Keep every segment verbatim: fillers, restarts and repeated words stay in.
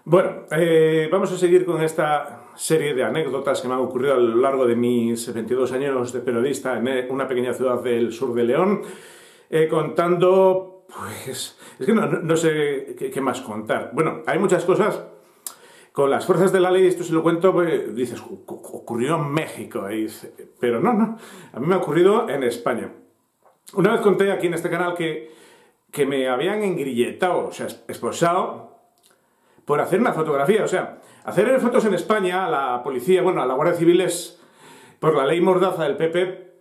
Bueno, eh, vamos a seguir con esta serie de anécdotas que me han ocurrido a lo largo de mis veintidós años de periodista en una pequeña ciudad del sur de León, eh, contando, pues, es que no, no, no sé qué, qué más contar. Bueno, hay muchas cosas con las fuerzas de la ley, esto si lo cuento, pues, dices, ocurrió en México, y dice, pero no, no, a mí me ha ocurrido en España. Una vez conté aquí en este canal que, que me habían engrilletado, o sea, esposado, por hacer una fotografía. O sea, hacer fotos en España, a la policía, bueno, a la Guardia Civil es por la ley Mordaza del P P.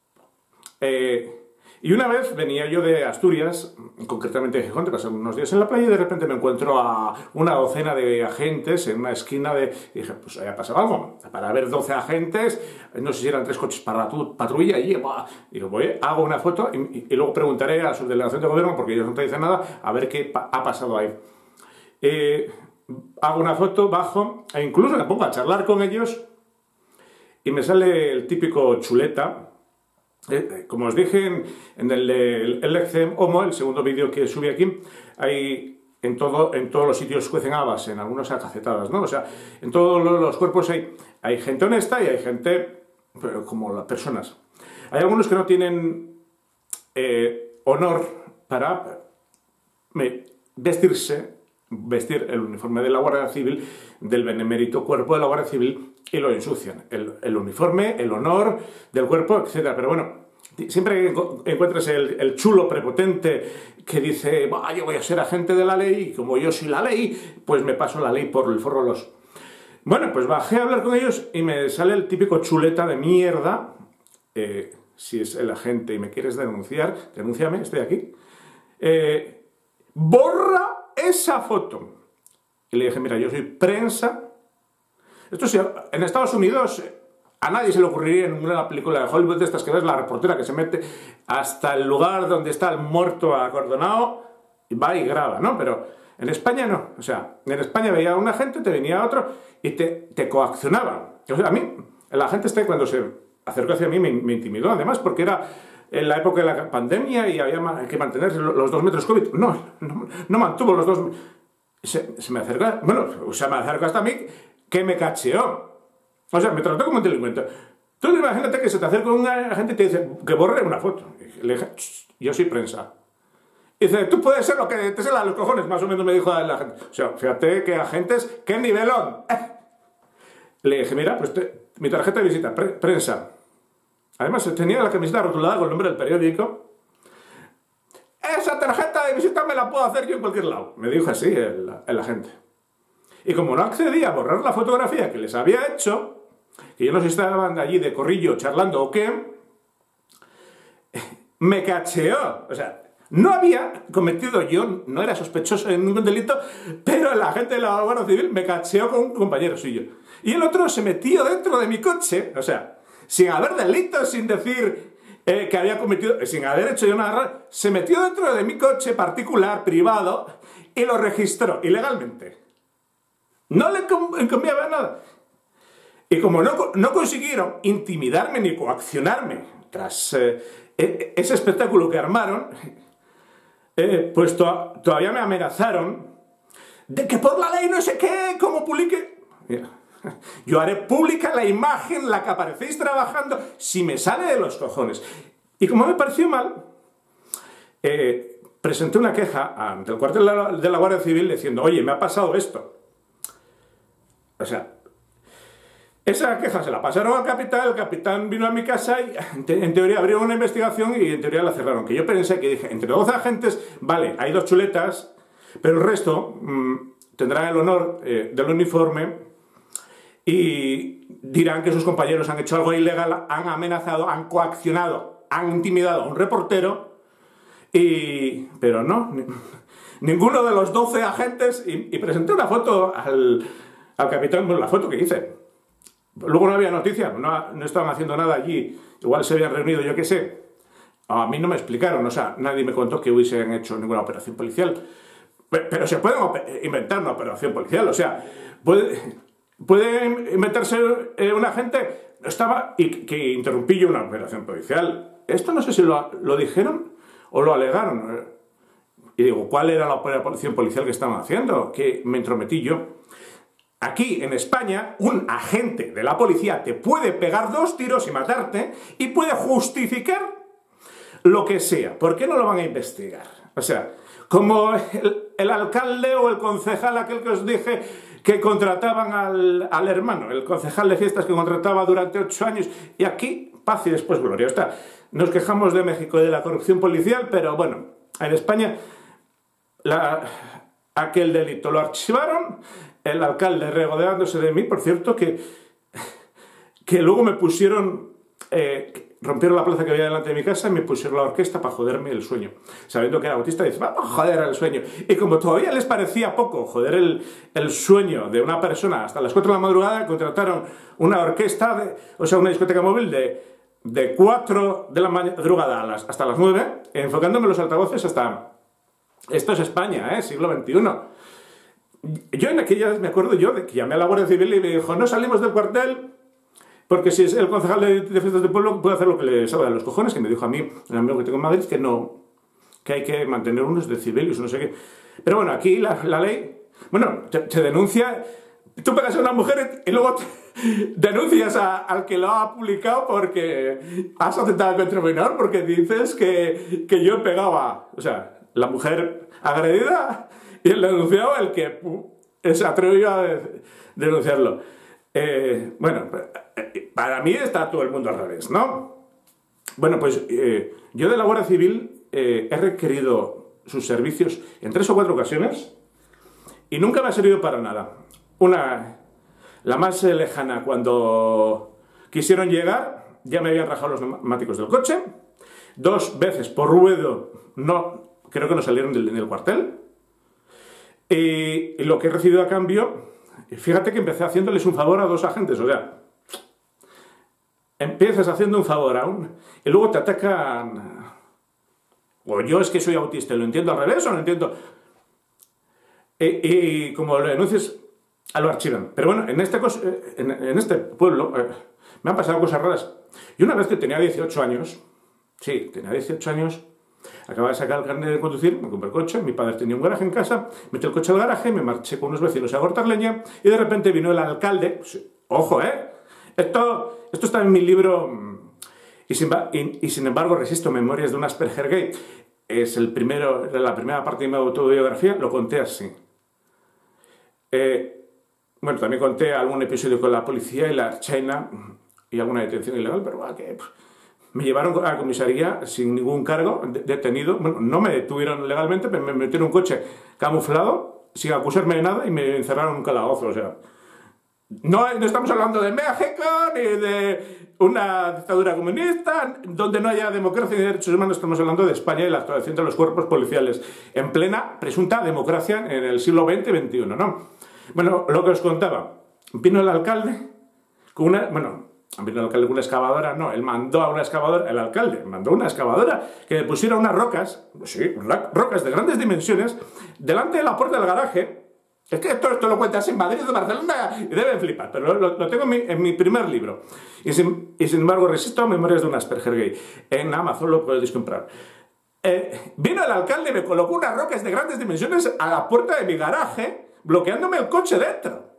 Eh, y una vez venía yo de Asturias, concretamente de Gijón, te pasé unos días en la playa y de repente me encuentro a una docena de agentes en una esquina de... Y dije, pues haya pasado algo. Para ver doce agentes, no sé si eran tres coches para la patrulla, y bah, digo, voy, hago una foto y, y luego preguntaré a su delegación de gobierno, porque ellos no te dicen nada, a ver qué pa ha pasado ahí. Eh, hago una foto, bajo, e incluso me pongo a charlar con ellos y me sale el típico chuleta. Eh, como os dije en, en el, el, el Lecem Homo, el segundo vídeo que subí aquí, hay en, todo, en todos los sitios cuecen habas, en algunos acacetadas, ¿no? O sea, en todos los cuerpos hay, hay gente honesta y hay gente como las personas. Hay algunos que no tienen eh, honor para me, vestirse vestir el uniforme de la Guardia Civil, del benemérito cuerpo de la Guardia Civil, y lo ensucian. El, el uniforme, el honor del cuerpo, etcétera. Pero bueno, siempre que encuentres el, el chulo prepotente que dice, bah, yo voy a ser agente de la ley, y como yo soy la ley, pues me paso la ley por el forro de los... Bueno, pues bajé a hablar con ellos y me sale el típico chuleta de mierda. Eh, si es el agente y me quieres denunciar, denúnciame, estoy aquí. Eh, borra esa foto. Y le dije, mira, yo soy prensa. Esto sí, en Estados Unidos a nadie se le ocurriría en una película de Hollywood de estas que ves la reportera que se mete hasta el lugar donde está el muerto acordonado y va y graba, ¿no? Pero en España no. O sea, en España veía a un agente, te venía otro y te, te coaccionaba. O sea, a mí, el agente este cuando se acercó hacia mí me, me intimidó, además, porque era en la época de la pandemia y había que mantener los dos metros COVID. No, no, no mantuvo los dos. Se, se me acerca, bueno, se me acerca hasta a mí que me cacheó. O sea, me trató como un delincuente. Tú imagínate que se te acerca un agente y te dice que borre una foto. Le dije, yo soy prensa. Y dice, tú puedes ser lo que te sea los cojones, más o menos me dijo la gente. O sea, fíjate que agentes, qué nivelón. Le dije, mira, pues te, mi tarjeta de visita, pre, prensa. Además, tenía la camiseta rotulada con el nombre del periódico. Esa tarjeta de visita me la puedo hacer yo en cualquier lado. Me dijo así el, el agente. Y como no accedía a borrar la fotografía que les había hecho, que yo no sé si estaban allí de corrillo charlando o qué, me cacheó. O sea, no había cometido yo, no era sospechoso de ningún delito, pero el agente de la Guardia Civil me cacheó con un compañero suyo. Y el otro se metió dentro de mi coche, o sea, sin haber delito, sin decir eh, que había cometido, sin haber hecho yo nada raro, se metió dentro de mi coche particular, privado, y lo registró ilegalmente. No le encomiaba nada. Y como no, no consiguieron intimidarme ni coaccionarme tras eh, ese espectáculo que armaron, eh, pues to todavía me amenazaron de que por la ley no sé qué, como publique... Mira, yo haré pública la imagen, la que aparecéis trabajando, si me sale de los cojones. Y como me pareció mal, eh, presenté una queja ante el cuartel de la, de la Guardia Civil diciendo, oye, me ha pasado esto. O sea, esa queja se la pasaron al capitán, el capitán vino a mi casa y en, te en teoría abrieron una investigación y en teoría la cerraron. Que yo pensé que dije, entre doce agentes, vale, hay dos chuletas, pero el resto mmm, tendrán el honor eh, del uniforme y dirán que sus compañeros han hecho algo ilegal, han amenazado, han coaccionado, han intimidado a un reportero, y... pero no, ni... ninguno de los doce agentes, y, y presenté una foto al, al capitán, bueno, la foto que hice. Luego no había noticia, no, no estaban haciendo nada allí, igual se habían reunido, yo qué sé. A mí no me explicaron, o sea, nadie me contó que hubiesen hecho ninguna operación policial. Pero, pero se puede inventar una operación policial, o sea, puede... ¿Puede inventarse eh, un agente? Estaba y que interrumpí yo una operación policial. Esto no sé si lo, lo dijeron o lo alegaron. Y digo, ¿cuál era la operación policial que estaban haciendo? Que me entrometí yo. Aquí, en España, un agente de la policía te puede pegar dos tiros y matarte y puede justificar lo que sea. ¿Por qué no lo van a investigar? O sea, como el, el alcalde o el concejal, aquel que os dije que contrataban al, al hermano, el concejal de fiestas que contrataba durante ocho años, y aquí, paz y después gloria. O sea, nos quejamos de México y de la corrupción policial, pero bueno, en España la, aquel delito lo archivaron, el alcalde regodeándose de mí, por cierto, que, que luego me pusieron, eh, rompieron la plaza que había delante de mi casa y me pusieron la orquesta para joderme el sueño. Sabiendo que era autista, dice, vamos a joder el sueño. Y como todavía les parecía poco joder el, el sueño de una persona hasta las cuatro de la madrugada, contrataron una orquesta, de, o sea, una discoteca móvil de, de cuatro de la madrugada a las, hasta las nueve, enfocándome los altavoces hasta... Esto es España, ¿eh? Siglo veintiuno. Yo en aquellas me acuerdo yo de que llamé a la Guardia Civil y me dijo, no salimos del cuartel porque si es el concejal de, de fiestas del pueblo puede hacer lo que le salga de los cojones, que me dijo a mí, el amigo que tengo en Madrid, que no, que hay que mantener unos decibelios, no sé qué. Pero bueno, aquí la, la ley, bueno, te, te denuncia, tú pegas a una mujer y luego te denuncias a, al que lo ha publicado porque has atentado contra un menor, porque dices que, que yo pegaba, o sea, la mujer agredida y el denunciado el que se atrevió a denunciarlo. Eh, bueno, para mí está todo el mundo al revés, ¿no? Bueno, pues eh, yo de la Guardia Civil eh, he requerido sus servicios en tres o cuatro ocasiones y nunca me ha servido para nada. Una, la más lejana, cuando quisieron llegar, ya me habían rajado los neumáticos del coche. Dos veces por ruedo, no, creo que no salieron del, del cuartel. Y, y lo que he recibido a cambio, fíjate que empecé haciéndoles un favor a dos agentes, o sea, empiezas haciendo un favor a un, y luego te atacan, o yo es que soy autista, ¿lo entiendo al revés o no entiendo? Y, y como lo denuncias, lo archivan. Pero bueno, en este, en, en este pueblo eh, me han pasado cosas raras. Y una vez que tenía dieciocho años, sí, tenía dieciocho años, acababa de sacar el carnet de conducir, me compré el coche, mi padre tenía un garaje en casa, metí el coche al garaje, me marché con unos vecinos a cortar leña y de repente vino el alcalde, pues, ojo, ¿eh? Esto, esto está en mi libro y sin, y, y sin embargo resisto, Memorias de un Asperger gay. Es el primero, la primera parte de mi autobiografía, lo conté así. Eh, bueno, también conté algún episodio con la policía y la Archaina y alguna detención ilegal, pero bueno, que... Me llevaron a la comisaría sin ningún cargo, detenido. Bueno, no me detuvieron legalmente, pero me metieron en un coche camuflado, sin acusarme de nada, y me encerraron en un calabozo. O sea, no, no estamos hablando de México, ni de una dictadura comunista, donde no haya democracia ni derechos humanos. Estamos hablando de España y la actuación de los cuerpos policiales, en plena presunta democracia en el siglo veinte y veintiuno, ¿no? Bueno, lo que os contaba, vino el alcalde con una... Bueno, vino el alcalde con una excavadora, no, él mandó a una excavadora, el alcalde mandó una excavadora que le pusiera unas rocas, sí, rocas de grandes dimensiones, delante de la puerta del garaje. Es que esto, esto lo cuentas en Madrid, de Barcelona, y deben flipar, pero lo, lo tengo en mi, en mi primer libro. Y sin, y sin embargo, resisto a Memorias de un Asperger gay. En Amazon lo podéis comprar. Eh, vino el alcalde y me colocó unas rocas de grandes dimensiones a la puerta de mi garaje, bloqueándome el coche dentro.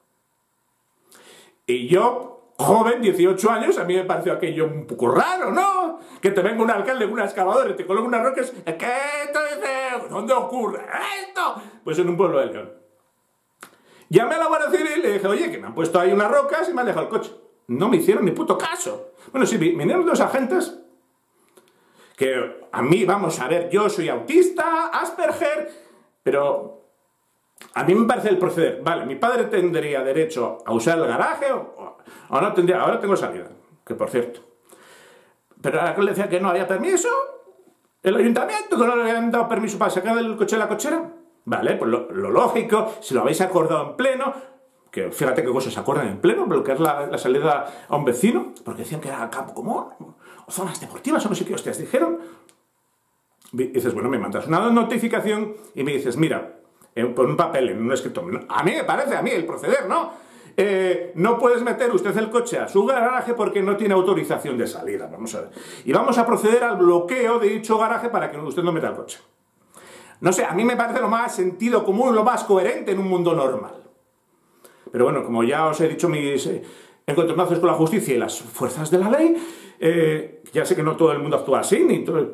Y yo... joven, dieciocho años, a mí me pareció aquello un poco raro, ¿no? Que te venga un alcalde con una excavadora y te coloque unas rocas. ¿Qué te dice? ¿Dónde ocurre esto? Pues en un pueblo de León. Llamé a la Guardia Civil y le dije, oye, que me han puesto ahí unas rocas y me han dejado el coche. No me hicieron ni puto caso. Bueno, sí, vinieron dos agentes que a mí, vamos a ver, yo soy autista, Asperger, pero... A mí me parece el proceder, vale, mi padre tendría derecho a usar el garaje o, o no tendría, ahora tengo salida, que por cierto. Pero ahora que le decía que no había permiso, el ayuntamiento que no le habían dado permiso para sacar el coche de la cochera, vale, pues lo, lo lógico, si lo habéis acordado en pleno, que fíjate qué cosas se acuerdan en pleno, bloquear la, la salida a un vecino, porque decían que era campo común, o zonas deportivas, o no sé qué hostias dijeron. Y dices, bueno, me mandas una notificación y me dices, mira, por un papel, en un escrito. A mí me parece, a mí, el proceder, ¿no? Eh, no puedes meter usted el coche a su garaje porque no tiene autorización de salida, vamos a ver. Y vamos a proceder al bloqueo de dicho garaje para que usted no meta el coche. No sé, a mí me parece lo más sentido común, lo más coherente en un mundo normal. Pero bueno, como ya os he dicho mis eh, encontronazos con la justicia y las fuerzas de la ley, eh, ya sé que no todo el mundo actúa así, ni todo...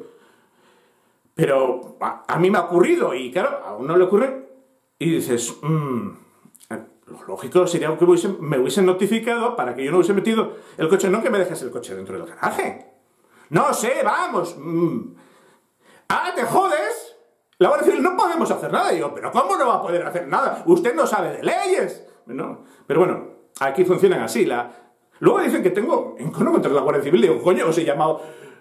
Pero a, a mí me ha ocurrido, y claro, a uno le ocurre, y dices, mmm, lo lógico sería que hubiesen, me hubiesen notificado para que yo no hubiese metido el coche, no que me dejes el coche dentro del garaje. No sé, vamos. Mmm. ¡Ah, te jodes! La Guardia Civil, no podemos hacer nada. Y yo, ¿pero cómo no va a poder hacer nada? Usted no sabe de leyes. No. Pero bueno, aquí funcionan así. La... Luego dicen que tengo encono contra la Guardia Civil. Digo, coño, os he llamado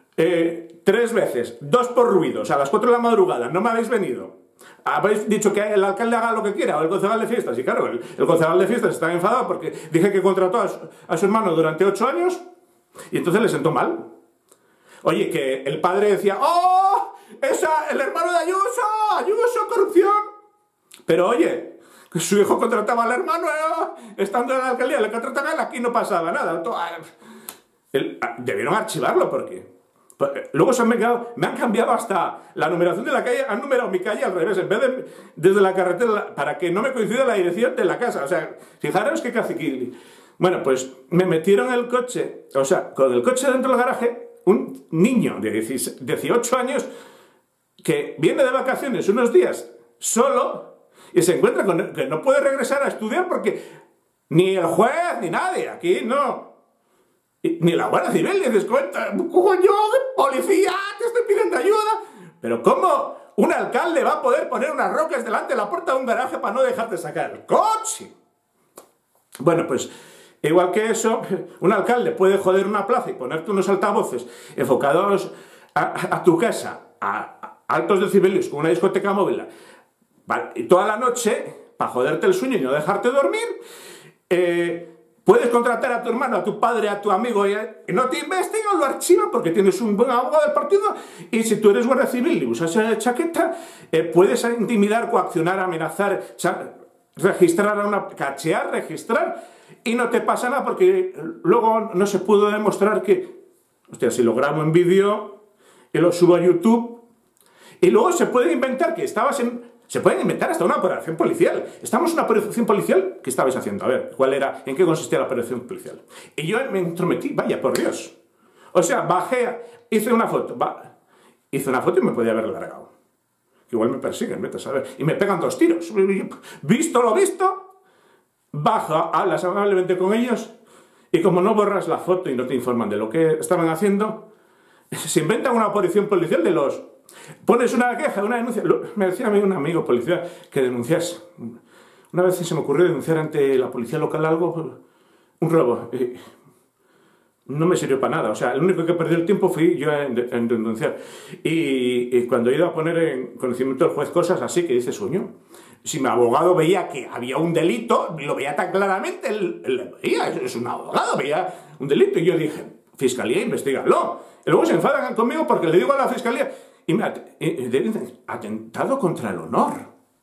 eh, tres veces, dos por ruidos, a las cuatro de la madrugada, no me habéis venido. Habéis dicho que el alcalde haga lo que quiera, o el concejal de fiestas. Y claro, el, el concejal de fiestas está enfadado porque dije que contrató a su, a su hermano durante ocho años y entonces le sentó mal. Oye, que el padre decía, ¡oh! ¡Esa, el hermano de Ayuso! ¡Ayuso, corrupción! Pero oye, que su hijo contrataba al hermano, ¿eh? Estando en la alcaldía, le contrataba a él, aquí no pasaba nada. El, debieron archivarlo porque... Luego se me, quedado, me han cambiado hasta la numeración de la calle, han numerado mi calle al revés, en vez de desde la carretera, para que no me coincida la dirección de la casa. O sea, fijaros qué caciquili. Bueno, pues me metieron el coche, o sea, con el coche dentro del garaje, un niño de dieciocho años que viene de vacaciones unos días solo y se encuentra con que no puede regresar a estudiar porque ni el juez ni nadie, aquí no. Ni la Guardia Civil, le dices, cuenta, coño, policía, te estoy pidiendo ayuda. Pero ¿cómo un alcalde va a poder poner unas rocas delante de la puerta de un garaje para no dejarte sacar el coche? Bueno, pues igual que eso, un alcalde puede joder una plaza y ponerte unos altavoces enfocados a, a tu casa, a, a altos decibelios, con una discoteca móvil, y toda la noche, para joderte el sueño y no dejarte dormir. eh... Puedes contratar a tu hermano, a tu padre, a tu amigo y no te investigan, lo archivan porque tienes un buen abogado del partido y si tú eres guardia civil y usas esa chaqueta, eh, puedes intimidar, coaccionar, amenazar, registrar a una... cachear, registrar y no te pasa nada porque luego no se pudo demostrar que... Hostia, si lo grabo en vídeo y lo subo a YouTube y luego se puede inventar que estabas en... Se pueden inventar hasta una operación policial. Estamos en una operación policial. ¿Qué estabais haciendo? A ver, ¿cuál era? ¿En qué consistía la operación policial? Y yo me entrometí, vaya, por Dios. O sea, bajé, hice una foto. Va, hice una foto y me podía haber largado. Igual me persiguen, vete a saber. Y me pegan dos tiros. Visto lo visto, bajo, hablas amablemente con ellos y como no borras la foto y no te informan de lo que estaban haciendo, se inventan una operación policial de los... Pones una queja, una denuncia. Me decía a mí un amigo policía que denunciase. Una vez se me ocurrió denunciar ante la policía local algo, un robo. Y no me sirvió para nada. O sea, el único que perdió el tiempo fui yo en, en denunciar. Y, y cuando he ido a poner en conocimiento del juez cosas así, que dice, sueño, si mi abogado veía que había un delito, lo veía tan claramente, él, él veía, es un abogado, veía un delito. Y yo dije, fiscalía, investígalo. Y luego se enfadan conmigo porque le digo a la fiscalía... Y me dicen, atentado contra el honor.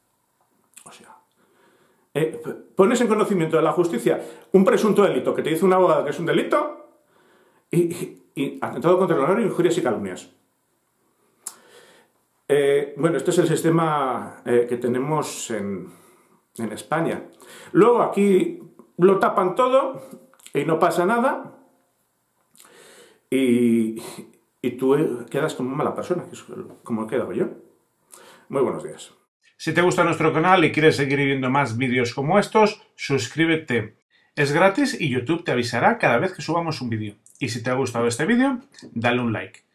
O sea, eh, pones en conocimiento de la justicia un presunto delito que te dice un abogado que es un delito y, y, y atentado contra el honor, injurias y calumnias. Eh, bueno, este es el sistema eh, que tenemos en, en España. Luego aquí lo tapan todo y no pasa nada y... Y tú quedas como mala persona, que es como he quedado yo. Muy buenos días. Si te gusta nuestro canal y quieres seguir viendo más vídeos como estos, suscríbete. Es gratis y YouTube te avisará cada vez que subamos un vídeo. Y si te ha gustado este vídeo, dale un like.